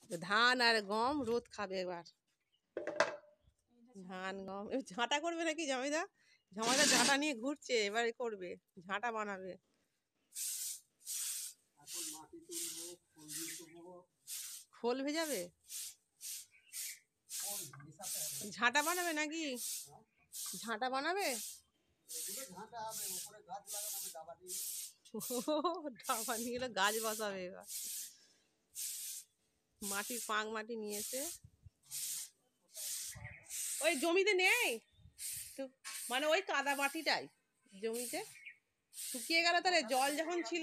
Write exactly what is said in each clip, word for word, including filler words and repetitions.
ধান আর গম রোদ খাবে এবার। ধান গম এবার ঝাঁটা করবে নাকি জমিদা? জমিদা ঝাঁটা নিয়ে ঘুরছে, এবারে করবে ঝাঁটা বানাবে। খোল ভেজাবে, ঝাঁটা বানাবে নাকি? ঝাঁটা বানাবে, ডাবা নিয়ে গেলে গাছ বসাবে এবার। মাটির পাং মাটি নিয়েছে, ওই জমিতে নেই তো, মানে ওই কাদা মাটিটাই জমিতে শুকিয়ে গেল, তাহলে জল যখন ছিল।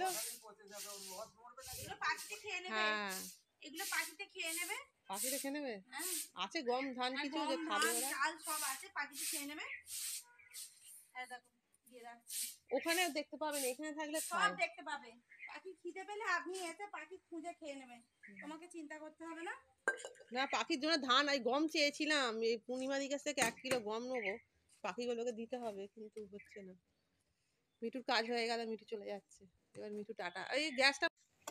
হ্যাঁ এগুলো পাখিতে খেয়ে নেবে, পাখিতে খেয়ে নেবে। আছে গম ধান কিছু যে খাবে ওরা, চাল সব আছে, পাখিতে খেয়ে নেবে। ওখানে দেখতে পাবেন, এখানে থাকলে সব দেখতে পাবে। পাখি খিদে পেলে আপনি এসে পাখি খুঁজে খেয়ে নেবেন, তোমাকে চিন্তা করতে হবে না। না পাখির জন্য ধান এই গম চেয়েছিলাম, এই পূর্ণিমাদির কাছ থেকে এক কিলো গম নেবো, পাখিগুলোকে দিতে হবে কিন্তু হচ্ছে না। মিঠুর কাজ হয়ে গেল, মিঠু চলে যাচ্ছে এবার। মিঠু টাটা। এই গ্যাসটা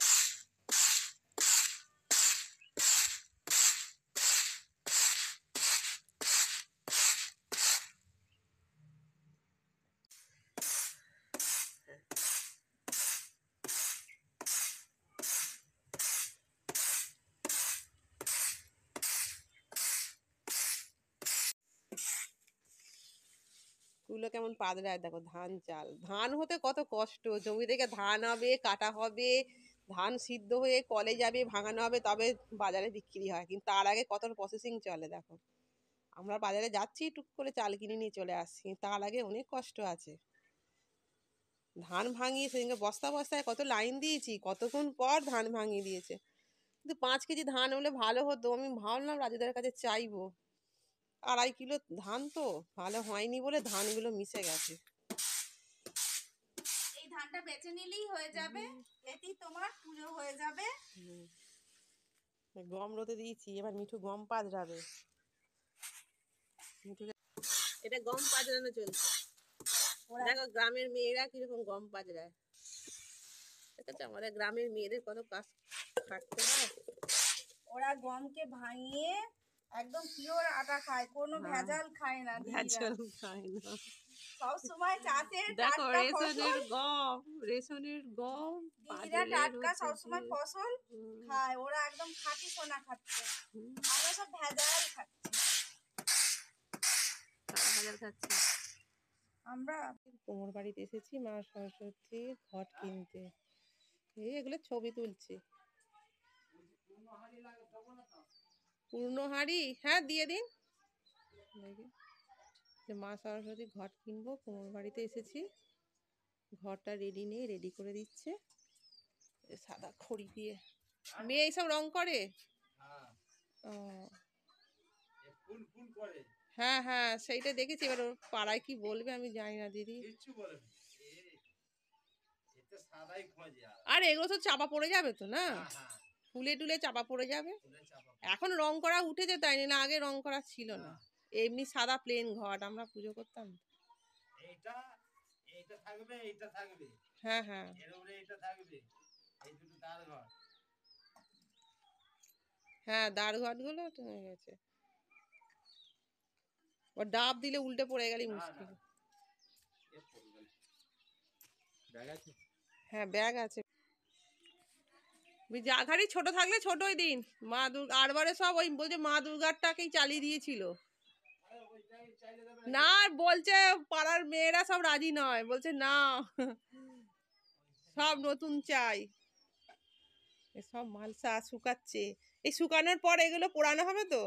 গুলো কেমন পাদরায় দেখো। ধান চাল, ধান হতে কত কষ্ট, জমি থেকে ধান হবে, কাটা হবে, ধান সিদ্ধ হয়ে কলে যাবে, ভাঙানো হবে, তবে বাজারে বিক্রি হয়। কিন্তু তার আগে কত প্রসেসিং চলে দেখো। আমরা বাজারে যাচ্ছি, টুক করে চাল কিনে নিয়ে চলে আসছি, তার আগে অনেক কষ্ট আছে। ধান ভাঙিয়ে সেদিনকে বস্তা বস্তায় কত লাইন দিয়েছি, কতক্ষণ পর ধান ভাঙিয়ে দিয়েছে। কিন্তু পাঁচ কেজি ধান হলে ভালো হতো, আমি ভাবলাম রাজুদের কাছে চাইবো। আড়াই কিলো ধান তো ভালো হয়নি বলে ধানগুলো মিশে গেছে। এই ধানটা বেচে নিলেই হয়ে যাবে, এতেই তোমার পুজো হয়ে যাবে। গম রোদে দিয়েছি, এবার মিঠু গম পাজরাবে। মিঠুকে এটা গম পাজরানো চলছে। দেখো গ্রামের মেয়েরা কিরকম গম পাজরায়, ঠিক আছে? আমাদের গ্রামের মেয়েদের কত কাজ খাটতে হয়। ওরা গমকে ভাঙিয়ে একদম পিওর আটা খায়, কোনো ভেজাল খায় না, ভেজাল খায় না। সব সময় চাষের দেখো টাটকা রেশনের ফসল, গম, রেশনের গম দিদিরা টাটকা সবসময় ফসল খায়, ওরা একদম খাঁটি সোনা খাচ্ছে, আমরা সব ভেজাল খাচ্ছি। ভেজাল খাচ্ছি আমরা। কোমর বাড়িতে এসেছি মা সরস্বতীর ঘট কিনতে, এই এগুলো ছবি তুলছি। পূর্ণ হাড়ি, হ্যাঁ দিয়ে দিন। মা সরস্বতী ঘট কিনবো, কোমর বাড়িতে এসেছি। ঘরটা রেডি নেই, রেডি করে দিচ্ছে সাদা খড়ি দিয়ে। মেয়ে এইসব রং করে। ও হ্যাঁ হ্যাঁ সেইটা দেখেছি, এবার ওর পাড়ায় কি বলবে আমি জানি না দিদি। আর এগুলো তো চাপা পড়ে যাবে তো না, ফুলে টুলে চাপা পড়ে যাবে। এখন রং করা উঠেছে তাই না, আগে রং করা ছিল না, এমনি সাদা প্লেন ঘট আমরা পুজো করতাম। এইটা এইটা থাকবে, এইটা থাকবে, হ্যাঁ হ্যাঁ এর উপরে এটা থাকবে, এই দুটো দাঁড় ঘট। হ্যাঁ দাঁড় ঘট গুলো হয়ে গেছে, ও ডাব দিলে উল্টে পড়ে গেলেই মুশকিল। হ্যাঁ ব্যাগ আছে। যা ঘাড়ি ছোট থাকলে ছোটই দিন। মা দুর্গা আরবারে সব ওই বলছে মা দুর্গারটাকেই চালিয়ে দিয়েছিল না, বলছে পাড়ার মেয়েরা সব রাজি নয়, বলছে না সব নতুন চাই। সব মালসা শুকাচ্ছে, এই শুকানোর পর এগুলো পোড়ানো হবে তো।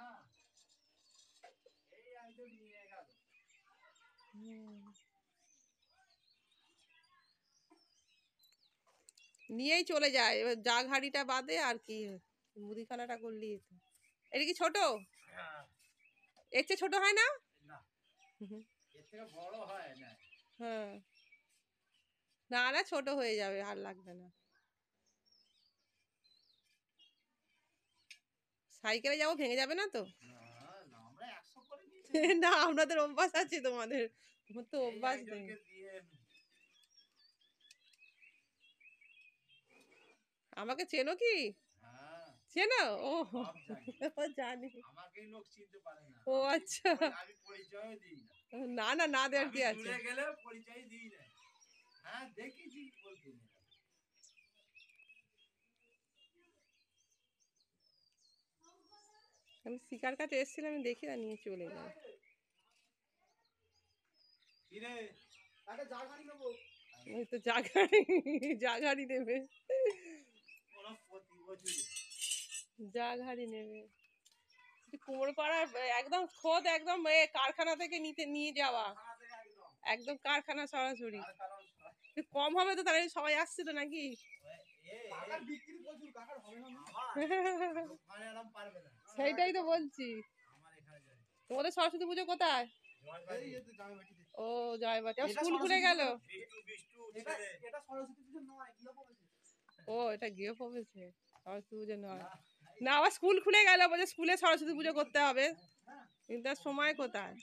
নিয়েই চলে যায়, এবার যা ঘাড়িটা বাদে আর কি মুদিখানাটা করলি। এটা কি ছোট, এর চেয়ে ছোট হয় না? হ্যাঁ না না ছোট হয়ে যাবে, আর লাগবে না। সাইকেলে যাবো, ভেঙে যাবে না তো? না আপনাদের অভ্যাস আছে, তোমাদের তো অভ্যাস নেই। আমাকে চেনো কি? চেনো? ও জানি, ও আচ্ছা। না না না দেওয়ার কি আছে। আমি শিকার কাছে এসেছিলাম, আমি দেখি না, নিয়ে চলে গেল। ওই তো জাগাড়ি, জাগাড়ি নেবে, জাগাড়ি নেবে। কুমোরপাড়ার একদম খোদ একদম কারখানা থেকে নিতে নিয়ে যাওয়া, একদম কারখানা সরাসরি। কম হবে তো, তাহলে সবাই আসছে তো নাকি? সেইটাই তো বলছি। তোমাদের সরস্বতী পুজো কোথায়? ও জয়বাটি। স্কুল খুলে গেল। ও এটা গৃহপ্রবেশে, সরস্বতী পুজো নয়। না আবার স্কুল খুলে গেল, বলছে স্কুলে সরস্বতী পুজো করতে হবে, কিন্তু তার সময় কোথায়?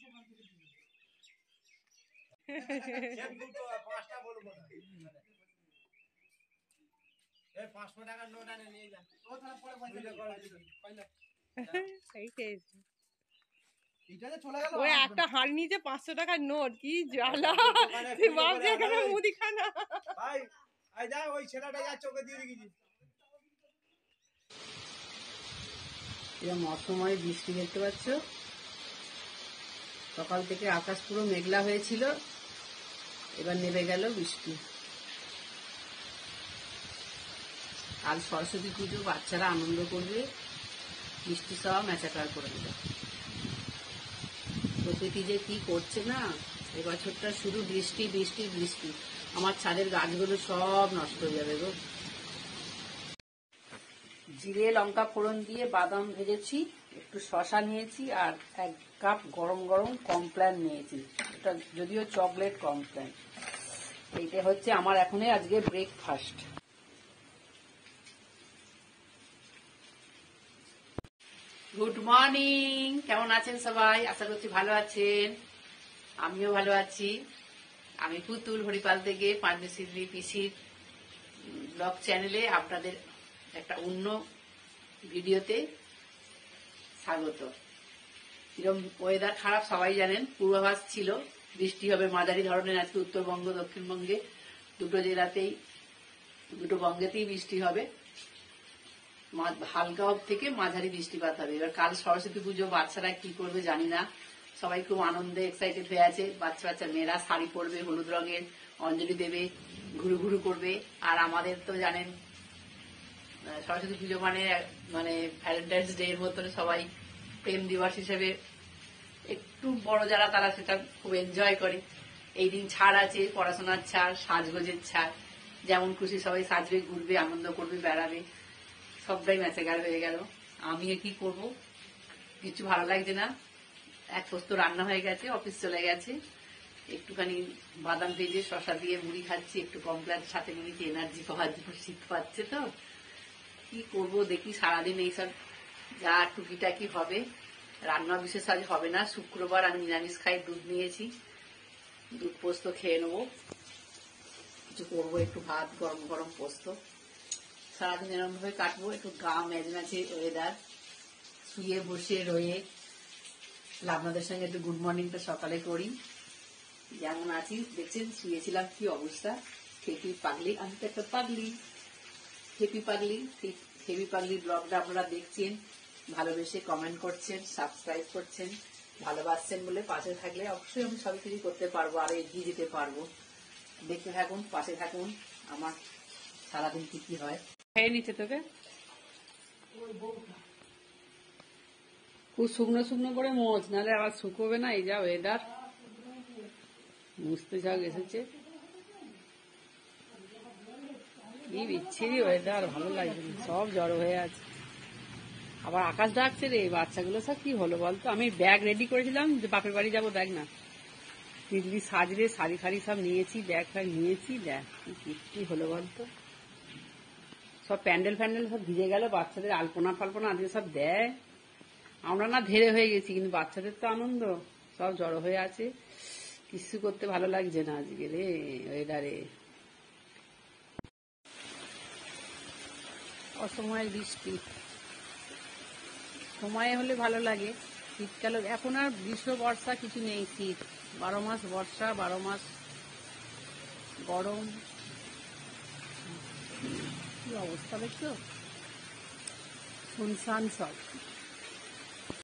ওই একটা হাড়ি নিচে পাঁচশো টাকার নোট, কি জ্বালা! এখানে মুদিখানা। এরকম অসময়ে বৃষ্টি দেখতে পাচ্ছ। সকাল থেকে আকাশ পুরো মেঘলা হয়েছিল, এবার নেমে গেল বৃষ্টি। কাল সরস্বতী পুজো, বাচ্চারা আনন্দ করবে, বৃষ্টি সব ম্যাচাকার করে দিল। প্রকৃতি যে কি করছে না, এবছরটা শুধু বৃষ্টি বৃষ্টি বৃষ্টি। আমার ছাদের গাছগুলো সব নষ্ট হয়ে যাবে গো। জিরে লঙ্কা ফোড়ন দিয়ে বাদাম ভেজেছি, একটু শশা নিয়েছি, আর এক কাপ গরম গরম কমপ্ল্যান নিয়েছি। এটা যদিও চকলেট কমপ্ল্যান। এইটা হচ্ছে আমার এখনই আজকে ব্রেকফাস্ট। গুড মর্নিং, কেমন আছেন সবাই? আশা করছি ভালো আছেন, আমিও ভালো আছি। আমি পুতুল হরিপাল থেকে পাঞ্জেশিল্লি পিসির ব্লগ চ্যানেলে আপনাদের একটা অন্য ভিডিওতে স্বাগত। এরকম ওয়েদার খারাপ সবাই জানেন, পূর্বাভাস ছিল বৃষ্টি হবে মাঝারি ধরনের আজকে উত্তরবঙ্গ দক্ষিণবঙ্গে দুটো জেলাতেই, দুটো বঙ্গেতেই বৃষ্টি হবে, হালকা থেকে মাঝারি বৃষ্টিপাত হবে। এবার কাল সরস্বতী পুজো, বাচ্চারা কি করবে জানি না, সবাই খুব আনন্দে এক্সাইটেড হয়ে আছে। বাচ্চা বাচ্চা মেয়েরা শাড়ি পরবে, হলুদ রঙের অঞ্জলি দেবে, ঘুরু ঘুরু করবে। আর আমাদের তো জানেন সরস্বতী পুজো মানে মানে ভ্যালেন্টাইন্স ডে এর মতন সবাই প্রেম দিবস হিসেবে, একটু বড় যারা তারা সেটা খুব এনজয় করে। এই দিন ছাড় আছে, পড়াশোনার ছাড়, সাজগোজের ছাড়, যেমন খুশি সবাই সাজবে, ঘুরবে, আনন্দ করবে, বেড়াবে, সবটাই ম্যাচেকার হয়ে গেল। আমি কি করব, কিছু ভালো লাগছে না। এক পোস্ত রান্না হয়ে গেছে, অফিস চলে গেছে, একটুখানি বাদাম ভেজে শশা দিয়ে মুড়ি খাচ্ছি, একটু কমপ্লেন সাথে মুড়িতে এনার্জি পাওয়ার জন্য। শীত পাচ্ছে তো, কি করব দেখি, সারাদিন এইসব যা টুকিটাকি হবে। রান্না বিশেষ আজ হবে না, শুক্রবার আমি নিরামিষ খাই, দুধ নিয়েছি, দুধ পোস্ত খেয়ে নেবো। কিছু করবো, একটু ভাত, গরম গরম পোস্ত। সারাদিন এরকম ভাবে কাটবো, একটু গা ম্যাজ ম্যাচে ওয়েদার, শুয়ে বসে রয়ে আপনাদের সঙ্গে একটু গুড মর্নিংটা সকালে করি। যেমন আছি দেখছেন, শুয়েছিলাম কি অবস্থা, খেপি পাগলি, আমি তো একটা পাগলি, খেপি পাগলি। খেপি পাগলি ব্লগটা আপনারা দেখছেন, ভালোবেসে কমেন্ট করছেন, সাবস্ক্রাইব করছেন, ভালোবাসছেন বলে পাশে থাকলে অবশ্যই আমি সব কিছু করতে পারবো, আরো এগিয়ে যেতে পারবো। দেখতে থাকুন, পাশে থাকুন, আমার সারাদিন কি কি হয়। খেয়ে নিচ্ছে তোকে খুব শুকনো শুকনো করে মোচ, নাহলে আবার শুকোবে না। এই যা ওয়েদার, মুছতে যাক এসেছে, কি বিচ্ছিরি ওয়েদার, ভালো লাগছে না, সব জড়ো হয়ে আছে। আবার আকাশ ডাকছে রে, বাচ্চাগুলো সব কি হলো বলতো। আমি ব্যাগ রেডি করেছিলাম যে বাপের বাড়ি যাবো, ব্যাগ না, দিদি সাজরে শাড়ি ফাড়ি সব নিয়েছি, ব্যাগ ফ্যাগ নিয়েছি, দেখ কি হলো বলতো। সব প্যান্ডেল ফ্যান্ডেল সব ভিজে গেল, বাচ্চাদের আলপনা ফাল্পনা আজকে সব দেয়। আমরা না ধেরে হয়ে গেছি, কিন্তু বাচ্চাদের তো আনন্দ, সব জড়ো হয়ে আছে, কিছু করতে ভালো লাগছে না আজকে রে ওয়েদারে। অসময়ে বৃষ্টি, সময় হলে ভালো লাগে। শীতকালে এখন আর গ্রীষ্ম বর্ষা কিছু নেই, শীত বারো মাস বর্ষা, বারো মাস গরম। কি অবস্থা দেখছো, শুনশান সব।